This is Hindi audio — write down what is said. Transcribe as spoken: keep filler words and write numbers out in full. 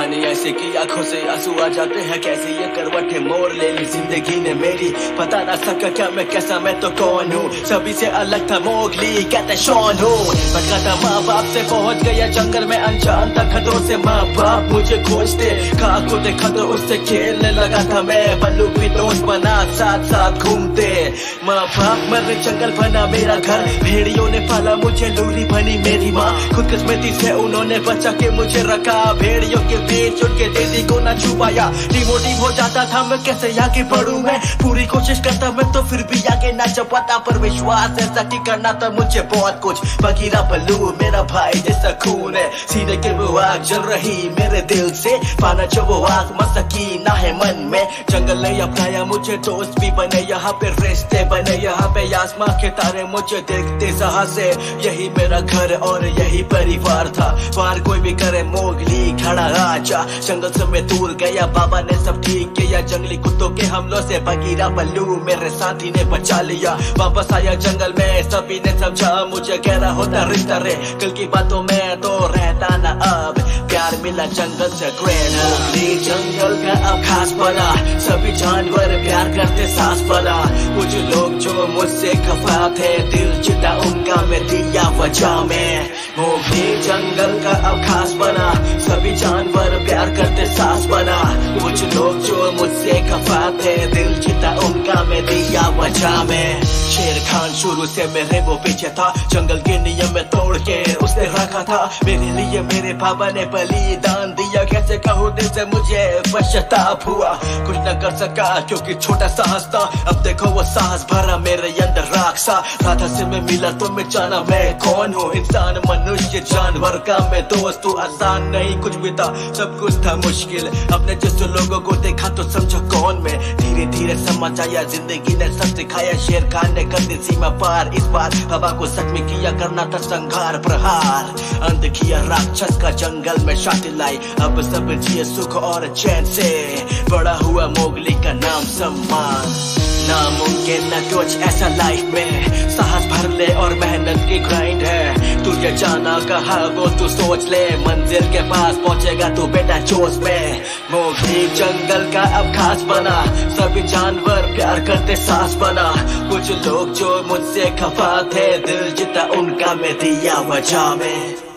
जाने ऐसे की आंखों से आंसू आ जाते हैं, कैसे ये करवटें मोड़ ले ली जिंदगी ने मेरी। पता ना सका क्या मैं कैसा, मैं तो कौन हूँ, सभी से अलग था मोगली, कहते शॉन हूँ। भटका था माँ बाप से, पहुंच गया जंगल में अनजान था खतरों से। माँ बाप मुझे खोजते, कहा को देखा तो उससे खेलने लगा था मैं। बल्लू भी दोस्त बना, साथ साथ घूमते। माँ बाप मर जंगल बना मेरा घर, भेड़ियों ने पाला मुझे, लूरी बनी मेरी माँ। खुदकिस्मती से उन्होंने बचा के मुझे रखा, भेड़ियों के बीच उनके दीदी को ना छुपाया। डिमोटिव हो जाता था मैं, कैसे आगे बढ़ूं मैं, पूरी कोशिश करता मैं तो फिर भी आगे ना जा पाता। पर विश्वास ऐसा कि करना था मुझे बहुत कुछ। बगीरा बल्लू मेरा भाई जैसा खून है, सीने के वो आग जल रही मेरे दिल से। पाना जो वो आग मसकी ना है मन में। जंगल ने अपनाया मुझे, दोस्त भी बने यहाँ पे, रिश्ते बने यहाँ पे। आसमां के तारे मुझे देखते सहा से, यही मेरा घर और यही परिवार था। बाहर कोई भी करे मोगली खड़ा आजा, जंगल से मैं दूर गया, बाबा ने सब ठीक किया। जंगली कुत्तों के हमलों से बगीरा बल्लू मेरे साथी ने बचा लिया। वापस आया जंगल में, सभी ने समझा मुझे गहरा होता रिश्ता रे। कल की बातों में तो रहता ना अब, प्यार मिला जंगल से ग्रेट। मोगली जंगल का अब खास बना, सभी जानवर प्यार करते सांस बना। कुछ लोग जो मुझसे खफा थे, दिल चिता उनका मैं दिया वजह में। मोगली जंगल का अब खास बना, सभी जानवर प्यार करते सांस बना। कुछ लोग जो मुझसे खफा थे, दिल चिता उनका मैं दिया वजह में। शेर खान शुरू से मेरे वो पीछे था, जंगल के नियम में तोड़ के उसने रखा था। मेरे लिए मेरे बाबा ने बलिदान दिया, कैसे कहूँ दिल से मुझे पश्चाताप हुआ। कुछ न कर सका क्योंकि छोटा साहस था, अब देखो वो साहस भरा मेरे अंदर राक्षा। राधा से मैं मिला तो मैं जाना मैं कौन हूँ, इंसान मनुष्य जानवर का मैं दोस्त हूँ। आसान नहीं कुछ भी था, सब कुछ था मुश्किल। अपने जैसे लोगों को देखा तो समझा कौन मैं, धीरे धीरे समझ आया जिंदगी ने सब सिखाया। शेर खान ने कर दी सीमा पार, इस बार हवा को सच में किया करना था संघार प्रहार। अंत किया राक्षस का जंगल में शांति लाई, अब सब जिए सुख और चैन से। बड़ा हुआ मोगली का नाम सम्मान, नामुमकिन न कुछ ऐसा लाइफ में। साहस भर ले और मेहनत की ग्राइंड है, तुझे जाना कहा वो तू सोच ले। मंजिल के पास पहुंचेगा तू बेटा जोश में। मोगली जंगल का अब खास बना, सभी जानवर प्यार करते सांस बना। कुछ लोग जो मुझसे खफा थे, दिल जीता उनका मैं दिया वजह में।